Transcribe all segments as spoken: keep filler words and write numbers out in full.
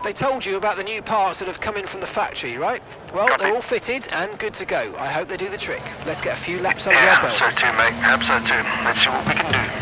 They told you about the new parts that have come in from the factory, right? Well, Copy. they're all fitted and good to go. I hope they do the trick. Let's get a few laps under Yeah, our hope belt. so too, mate. Hope so too. Let's see what we can do.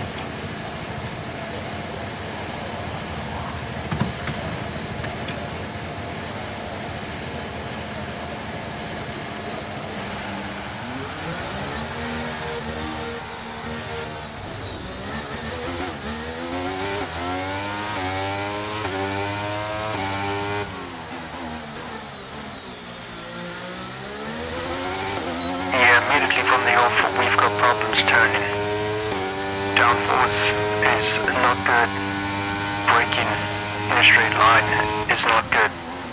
Immediately from the off, we've got problems turning. Downforce is not good. Braking in a straight line is not good.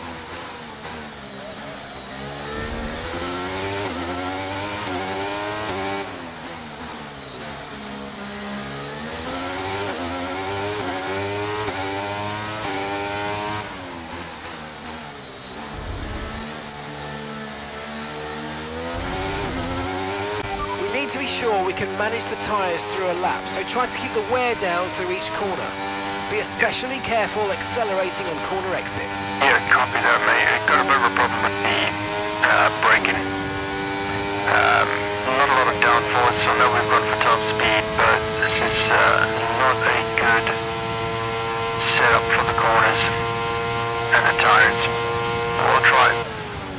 To be sure we can manage the tyres through a lap, so try to keep the wear down through each corner. Be especially careful accelerating on corner exit. Yeah, copy that, mate. I've got a bit of a problem with the uh, braking. Um, not a lot of downforce. I know we've gone for top speed, but this is uh, not a good setup for the corners and the tyres. We'll try it.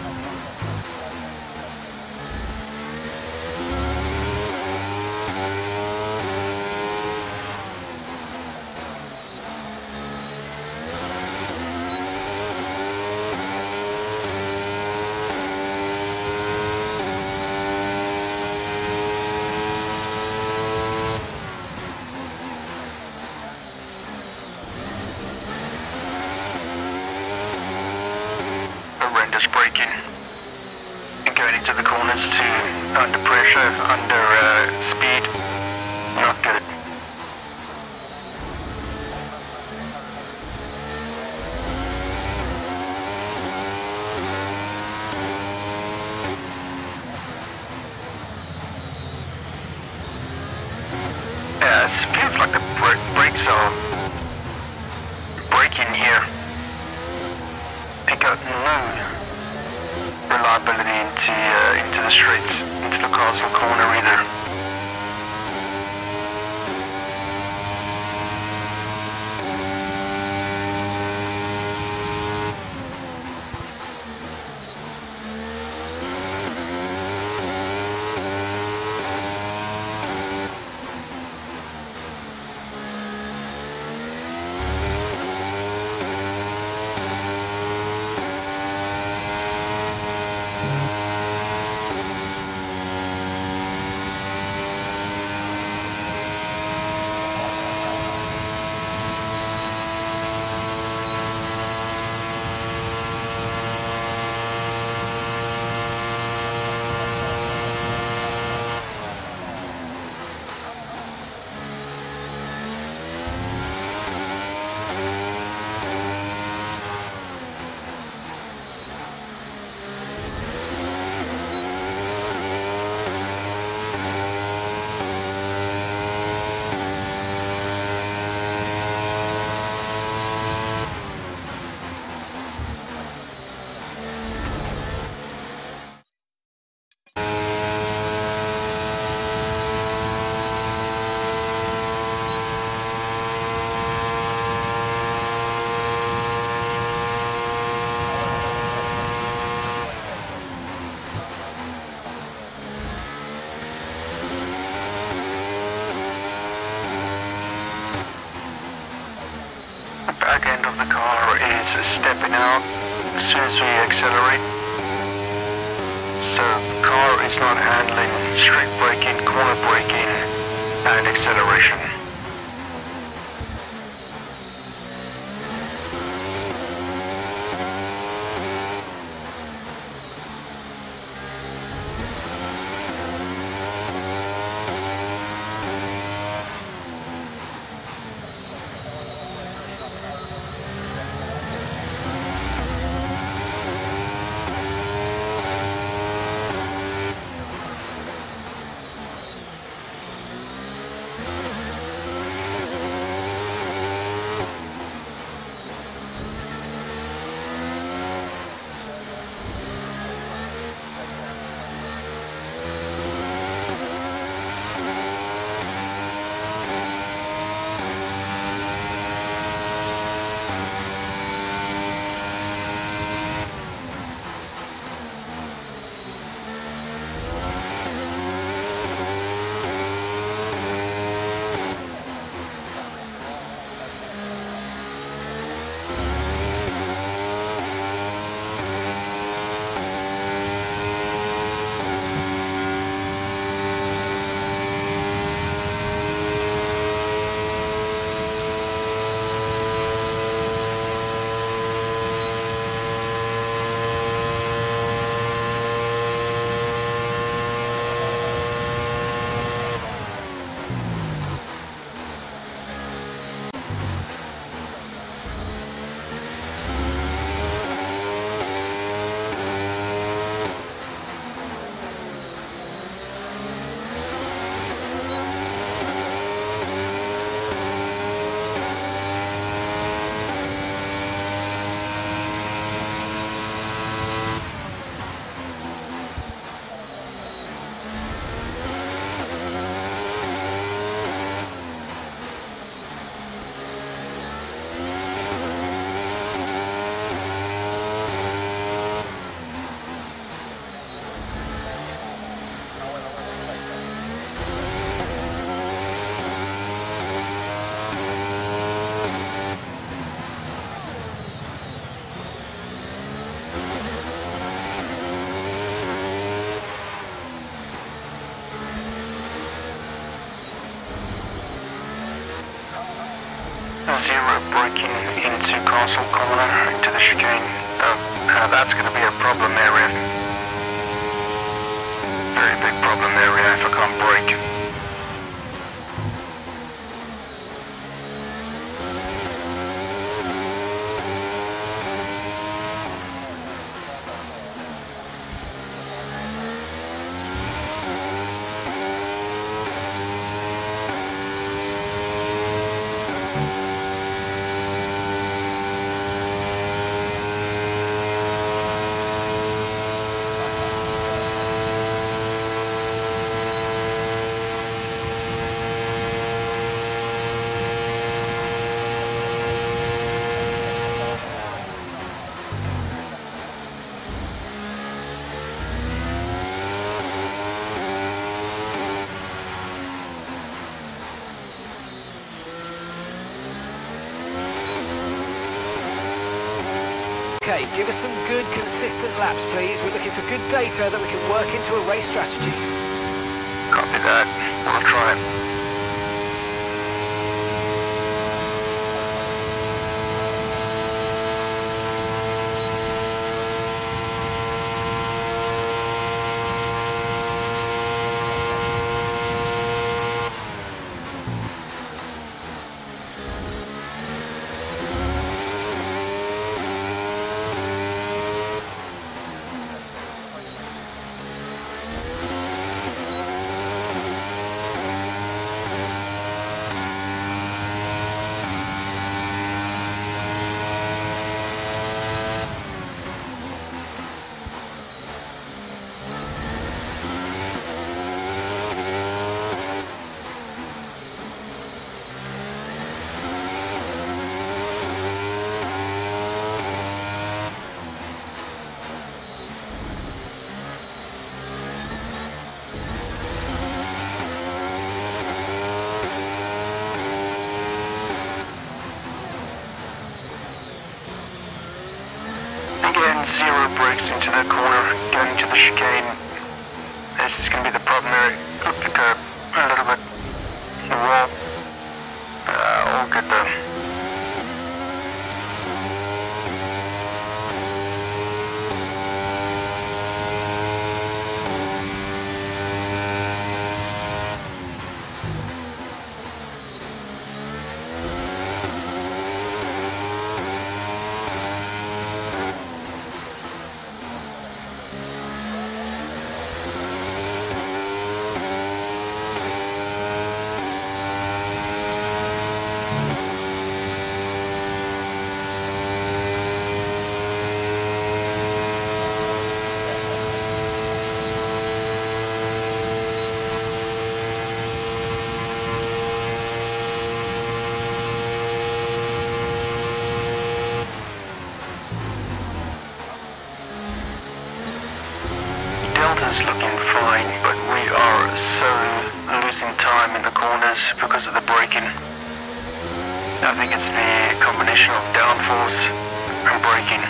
Braking and going into the corners to under pressure, under uh, speed, not good. Yeah, it feels like the br brakes are braking here. They got no reliability into uh, into the straights, into the castle corner either. Back end of the car is stepping out as soon as we accelerate. So the car is not handling straight braking, corner braking, and acceleration. zero braking into Castle Corner, into the chicane. Uh, uh, that's going to be a problem area. Very big problem area if I can't brake. Okay, give us some good, consistent laps, please. We're looking for good data that we can work into a race strategy. Copy that. We'll try it. Again, zero brakes into the corner, going to the chicane. This is going to be the problem area. Up the curb a little bit. The wall. Uh, all good though. Delta's looking fine, but we are so losing time in the corners because of the braking. I think it's the combination of downforce and braking.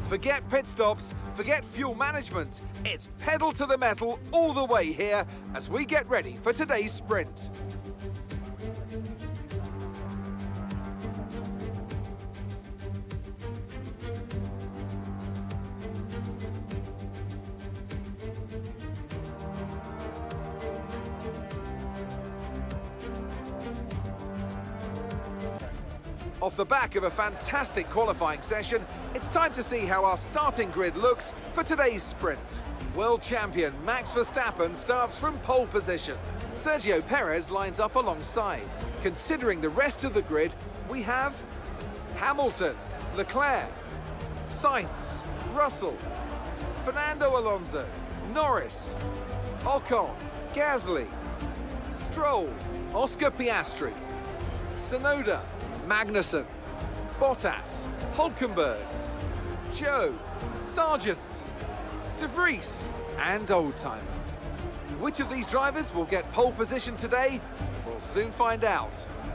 Forget pit stops, forget fuel management. It's pedal to the metal all the way here as we get ready for today's sprint. Off the back of a fantastic qualifying session, it's time to see how our starting grid looks for today's sprint. World champion Max Verstappen starts from pole position. Sergio Perez lines up alongside. Considering the rest of the grid, we have Hamilton, Leclerc, Sainz, Russell, Fernando Alonso, Norris, Ocon, Gasly, Stroll, Oscar Piastri, Tsunoda, Magnussen, Bottas, Hulkenberg, Joe, Sargent, De Vries and Oldtimer. Which of these drivers will get pole position today? We'll soon find out.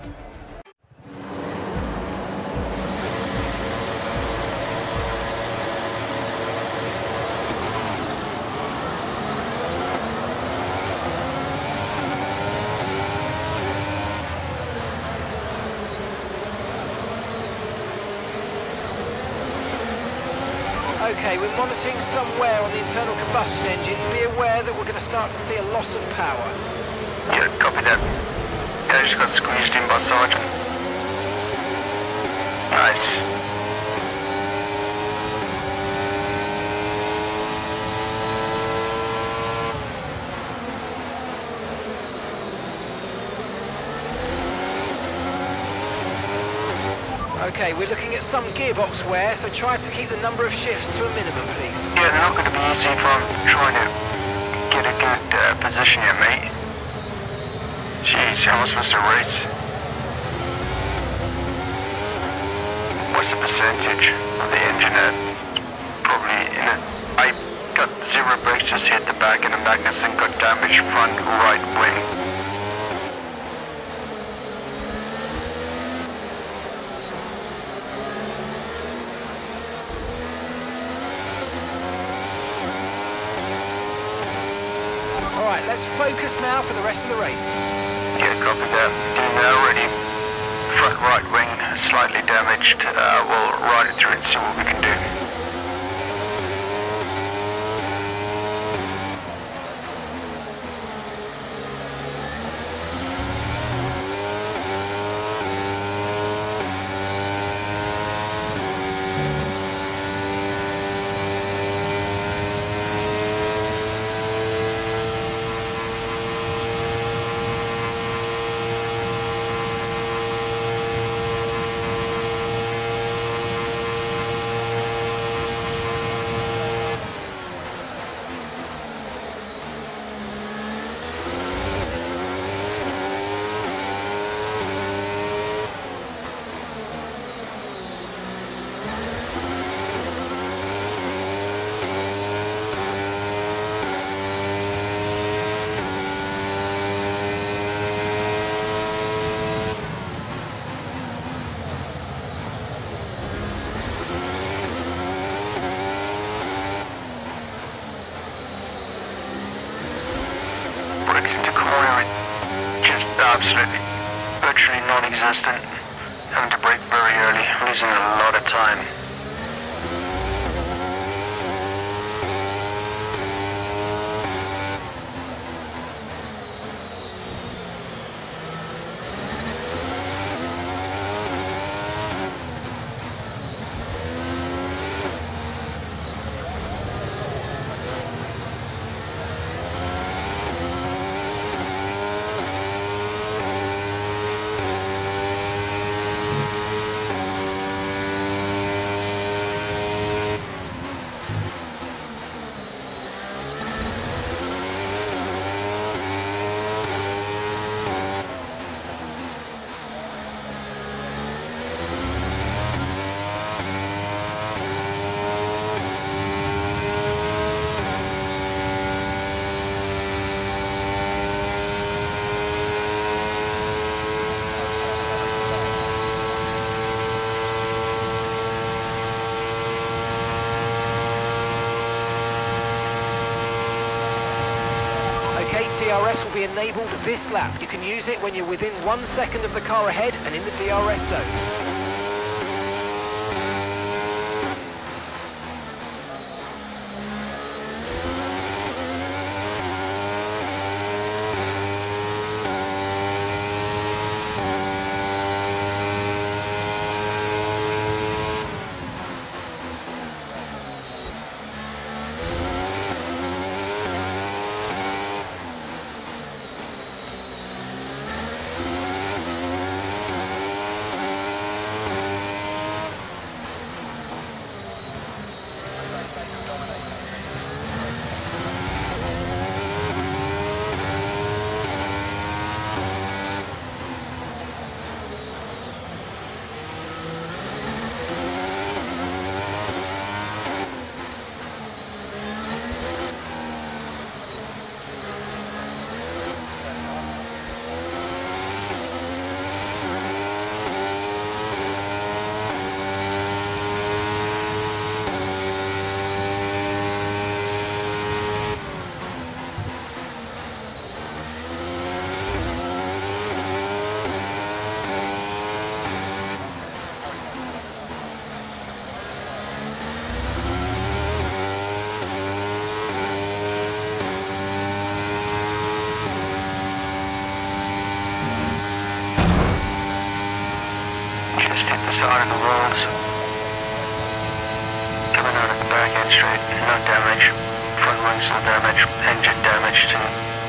Okay, we're monitoring some wear on the internal combustion engine. Be aware that we're going to start to see a loss of power. Yeah, copy that. Yeah, I just got squeezed in by Sargent. Nice. Okay, we're looking at some gearbox wear, so try to keep the number of shifts to a minimum, please. Yeah, they're not going to be easy if I'm trying to get a good uh, position here, mate. Jeez, how am I supposed to race? What's the percentage of the engine at? Probably in it. I got zero brakes, just hit the back, and the Magnussen got damaged front right wing. Alright, let's focus now for the rest of the race. Yeah, copy that. Doing that already. Front right wing slightly damaged. Uh, we'll ride it through and see what we can do. Into corner, just absolutely, virtually non-existent. Having to brake very early, losing a lot of time. will be enabled this lap. You can use it when you're within one second of the car ahead and in the D R S zone. Just hit the side of the walls. Coming out of the back end straight, no damage. Front wings no damage, engine damage too.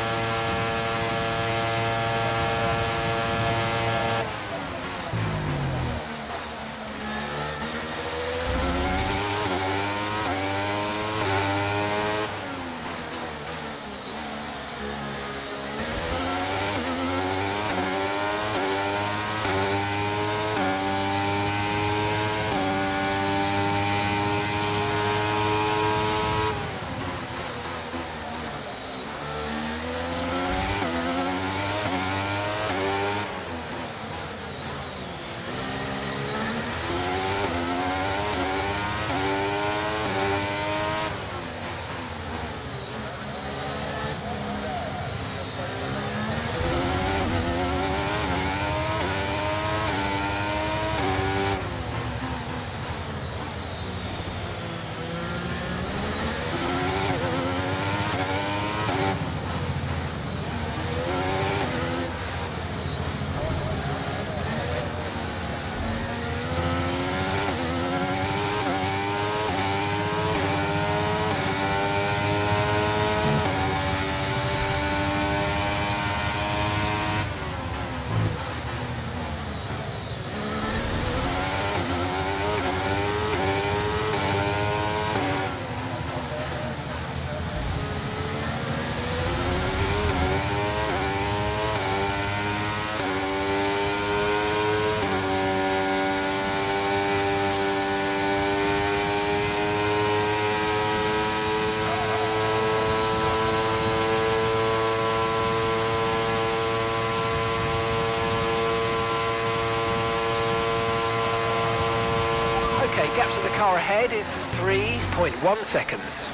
Okay, gap to the car ahead is three point one seconds.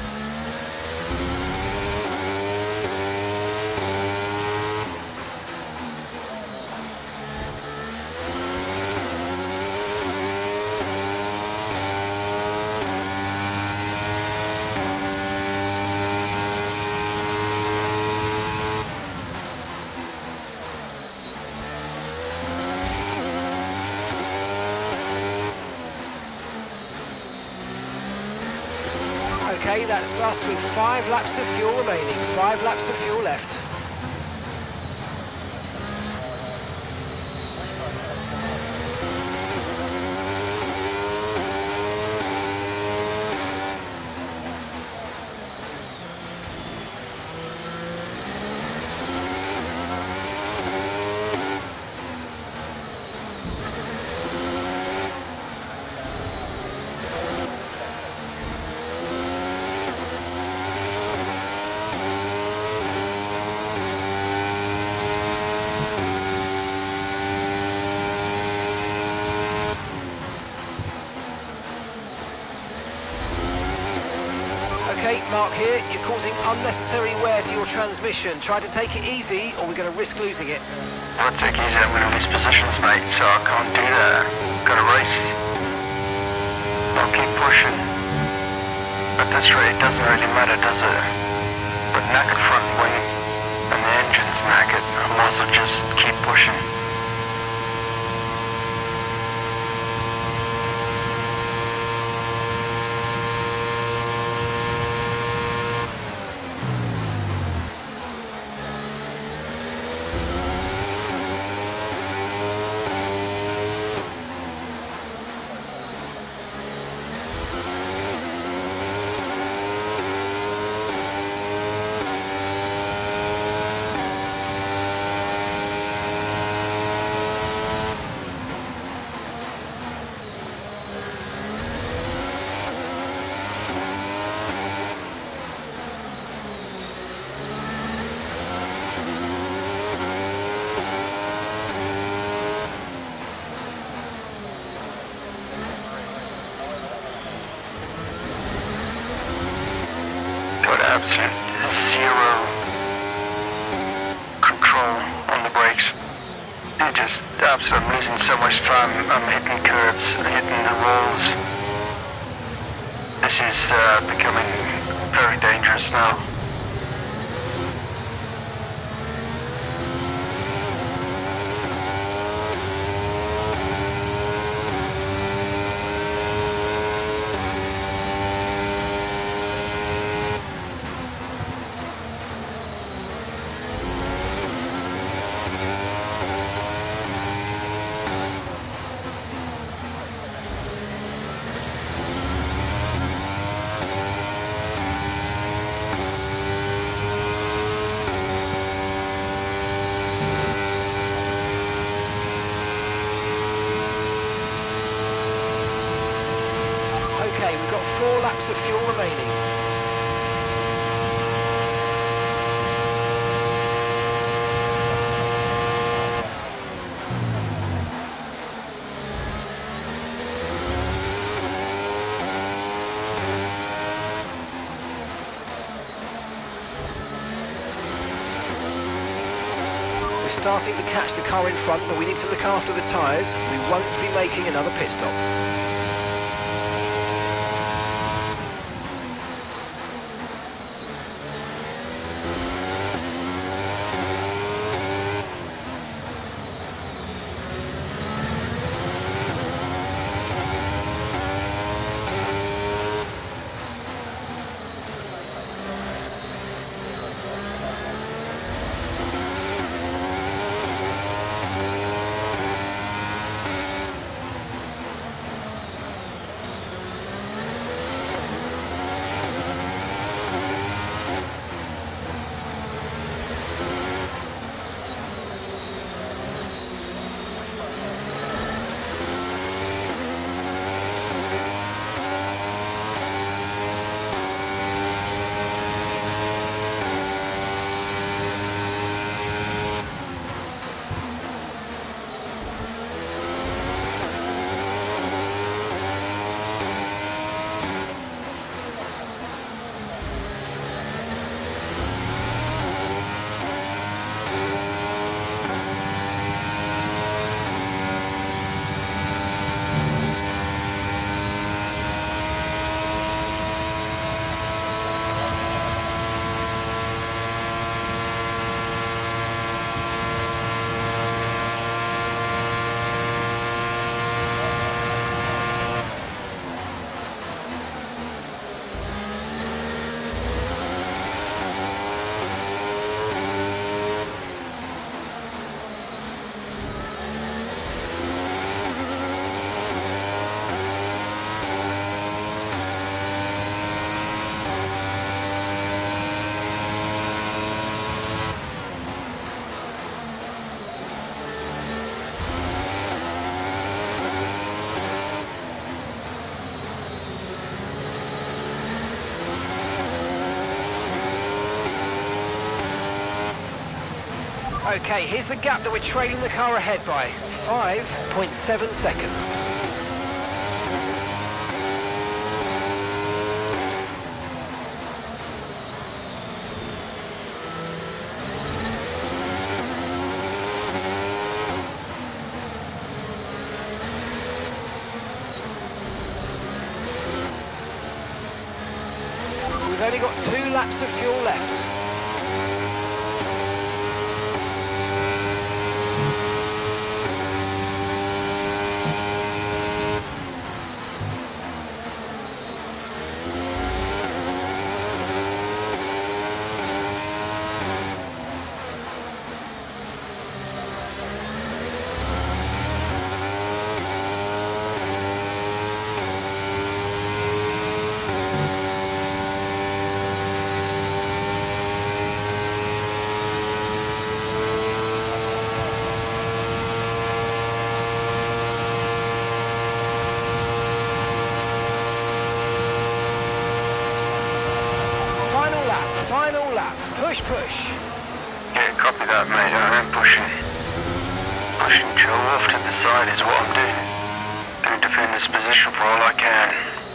Okay, that's us with five laps of fuel remaining, five laps of fuel left. mark here. You're causing unnecessary wear to your transmission. Try to take it easy, or we're going to risk losing it. If I take it easy, I'm going to lose positions, mate, so I can't do that. Got to race. I'll keep pushing. At this rate, it doesn't really matter, does it? But knackered front wing, and the engine's knackered. I might as well just keep pushing. Absolute zero control on the brakes. It just, absolutely, I'm losing so much time. I'm hitting curbs, hitting the walls. This is uh, becoming very dangerous now. Okay, we've got four laps of fuel remaining. We're starting to catch the car in front, but we need to look after the tyres. We won't be making another pit stop. Okay, here's the gap that we're trailing the car ahead by. five point seven seconds. only got two laps of fuel left. Final lap, push, push. Yeah, copy that, mate. I am pushing. Pushing Joe off to the side is what I'm doing. Going to defend this position for all I can.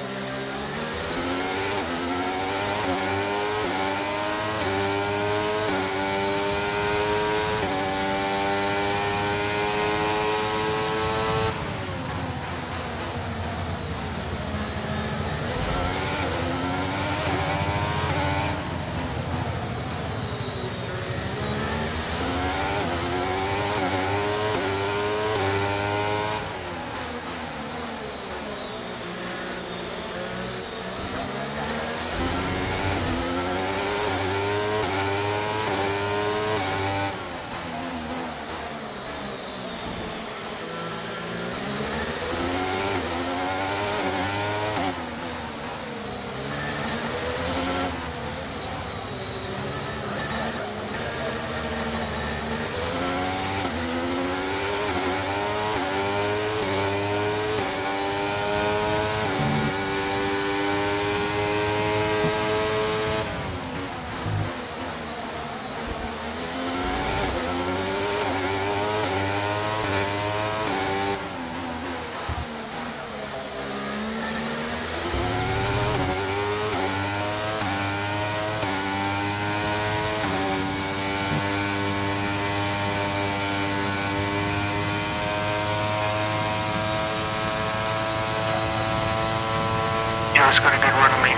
Joe's got a good run on me.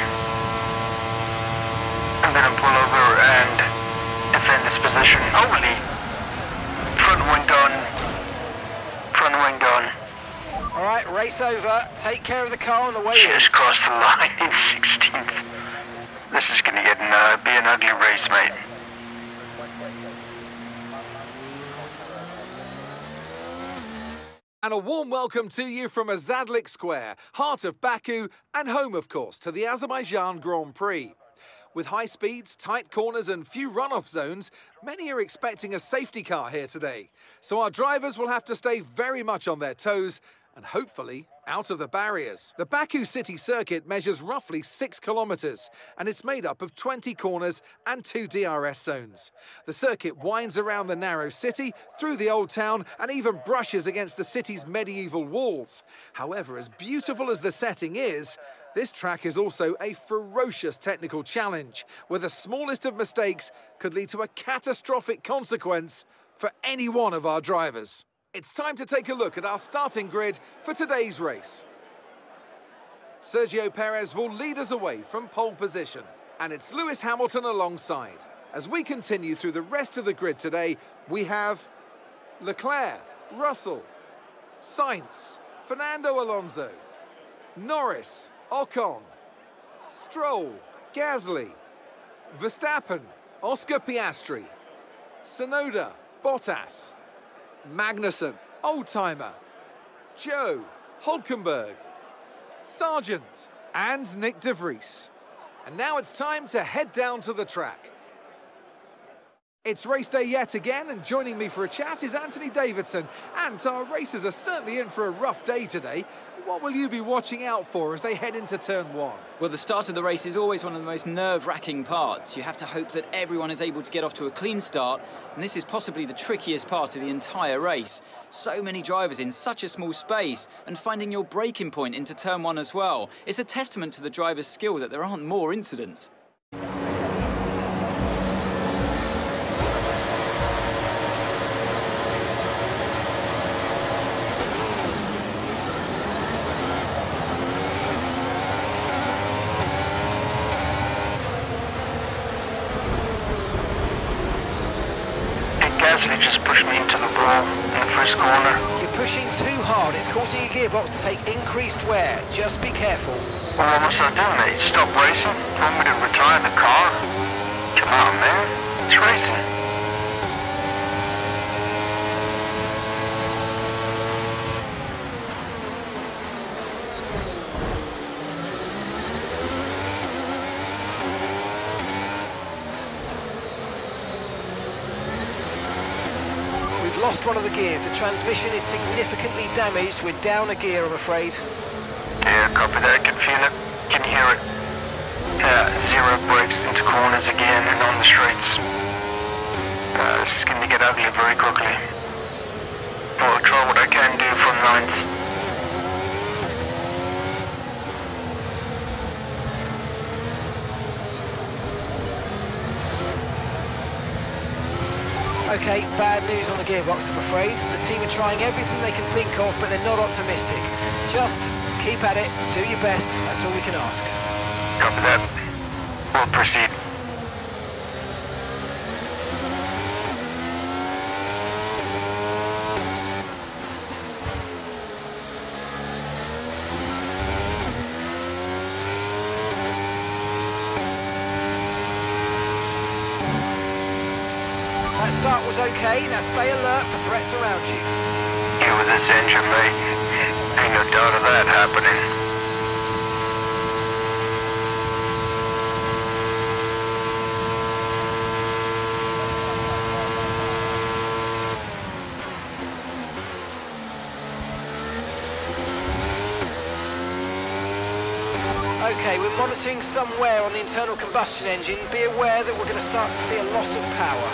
I'm gonna pull over and defend this position. Holy! Front wing done. Front wing done. All right, race over. Take care of the car on the way Just crossed the line in sixteenth. This is gonna get uh, be an ugly race, mate. And a warm welcome to you from Azadlik Square, heart of Baku and home, of course, to the Azerbaijan Grand Prix. With high speeds, tight corners and few runoff zones, many are expecting a safety car here today. So our drivers will have to stay very much on their toes and hopefully out of the barriers. The Baku City Circuit measures roughly six kilometers and it's made up of twenty corners and two D R S zones. The circuit winds around the narrow city, through the old town and even brushes against the city's medieval walls. However, as beautiful as the setting is, this track is also a ferocious technical challenge where the smallest of mistakes could lead to a catastrophic consequence for any one of our drivers. It's time to take a look at our starting grid for today's race. Sergio Perez will lead us away from pole position, and it's Lewis Hamilton alongside. As we continue through the rest of the grid today, we have Leclerc, Russell, Sainz, Fernando Alonso, Norris, Ocon, Stroll, Gasly, Verstappen, Oscar Piastri, Tsunoda, Bottas, Magnussen, Oldtimer, Joe, Hulkenberg, Sargent, and Nick De Vries. And now it's time to head down to the track. It's race day yet again, and joining me for a chat is Anthony Davidson. And our racers are certainly in for a rough day today. What will you be watching out for as they head into turn one? Well, the start of the race is always one of the most nerve-wracking parts. You have to hope that everyone is able to get off to a clean start, and this is possibly the trickiest part of the entire race. So many drivers in such a small space, and finding your braking point into turn one as well. It's a testament to the driver's skill that there aren't more incidents. wall in the first corner. You're pushing too hard. It's causing your gearbox to take increased wear. Just be careful. Well, what must I do, mate? Stop racing? You want me to retire the car? Come on, man. It's racing. Lost one of the gears. The transmission is significantly damaged. We're down a gear, I'm afraid. Yeah, copy that. Can feel it. Can hear it. Uh, zero brakes into corners again and on the straights. Uh, this is going to get ugly very quickly. I'll try what I can do from ninth. Okay, bad news on the gearbox, I'm afraid. The team are trying everything they can think of, but they're not optimistic. Just keep at it, do your best, that's all we can ask. Copy that. We'll proceed. That start was okay, now stay alert for threats around you. You with this engine, mate. Ain't no doubt of that happening. Okay, we're monitoring some wear on the internal combustion engine. Be aware that we're going to start to see a loss of power.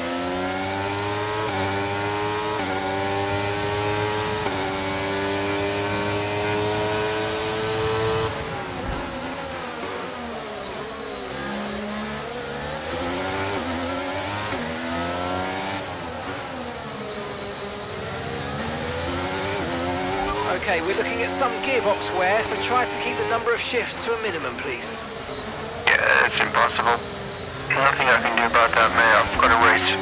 Okay, we're looking at some gearbox wear, so try to keep the number of shifts to a minimum, please. Yeah, it's impossible. Nothing I can do about that, mate. I've got to race.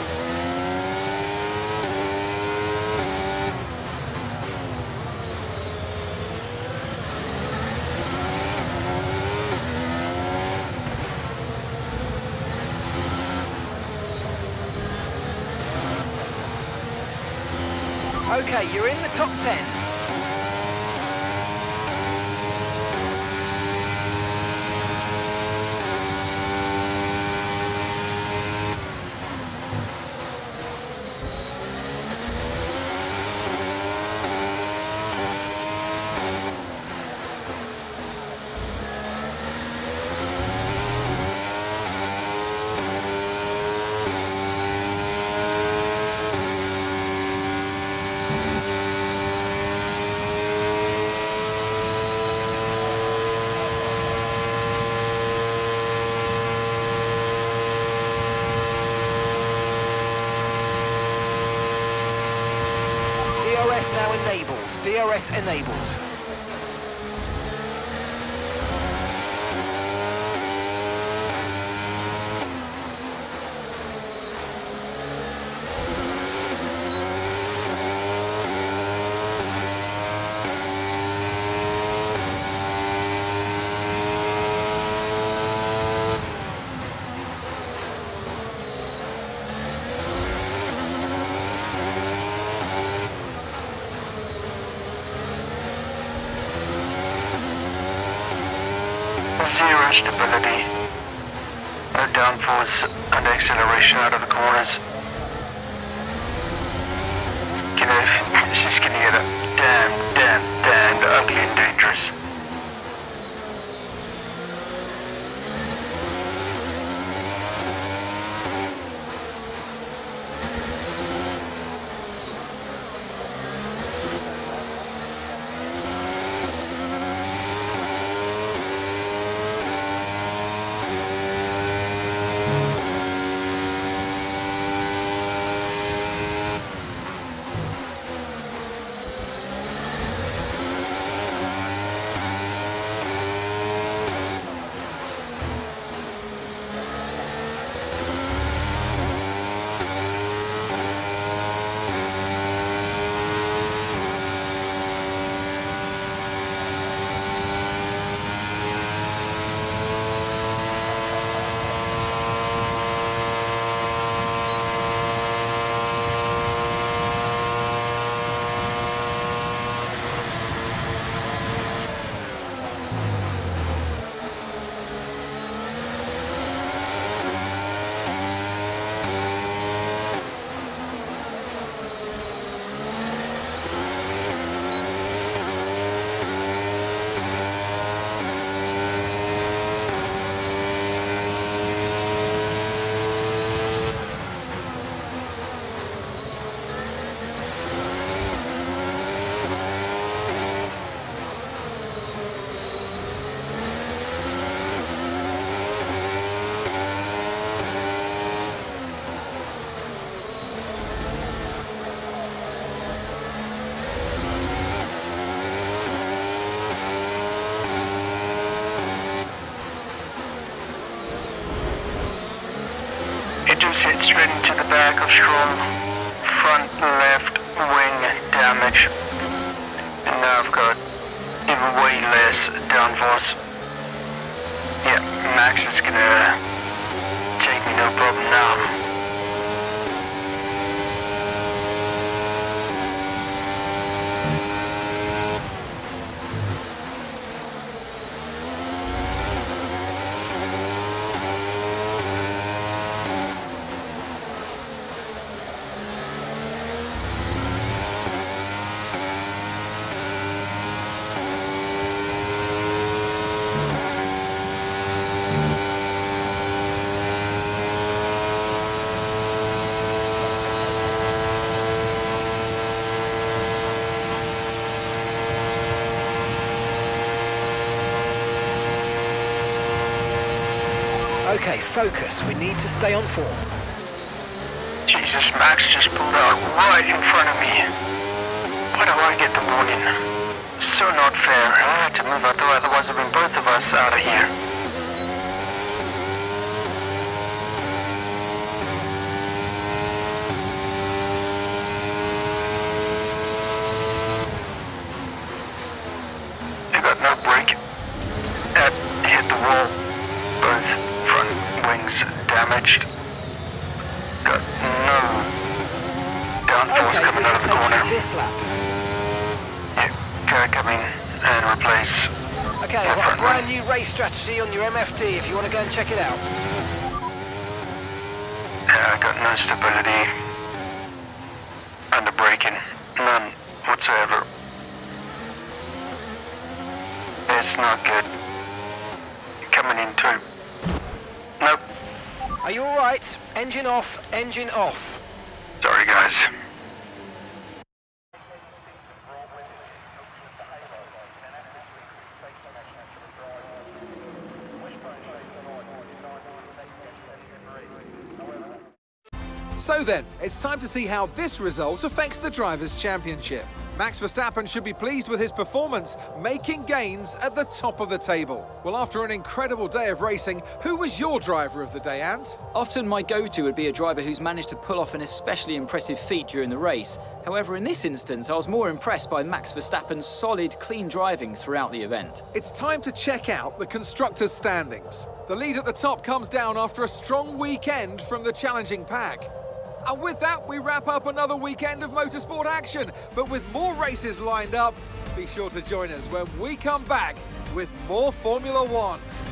Okay, you're in the top ten. D R S now enabled. D R S enabled. Zero stability. No downforce and acceleration out of the corners. It's gonna, it's just gonna get a damn, damn, damn ugly and dangerous. He's hit straight into the back of Stroll. Front left wing damage. And now I've got even way less downforce. Yeah, Max is gonna take me no problem now. Okay, focus. We need to stay on form. Jesus, Max just pulled out right in front of me. Why do I get the warning? So not fair. I had to move out the way, otherwise it would bring both of us out of here. I got no brake. Uh, hit the wall. Both front wings damaged. Got no downforce Okay, coming out of the corner. this lap. Yeah, car coming and replace. Okay, I've got a brand new race strategy on your M F D if you want to go and check it out. Yeah, I got no stability. Under braking. None whatsoever. It's not good. Coming in too. Nope. Are you alright? Engine off, engine off. Sorry, guys. So then, it's time to see how this result affects the Drivers' Championship. Max Verstappen should be pleased with his performance, making gains at the top of the table. Well, after an incredible day of racing, who was your driver of the day, Ant? Often my go-to would be a driver who's managed to pull off an especially impressive feat during the race. However, in this instance, I was more impressed by Max Verstappen's solid, clean driving throughout the event. It's time to check out the constructors' standings. The lead at the top comes down after a strong weekend from the challenging pack. And with that, we wrap up another weekend of motorsport action. But with more races lined up, be sure to join us when we come back with more Formula One.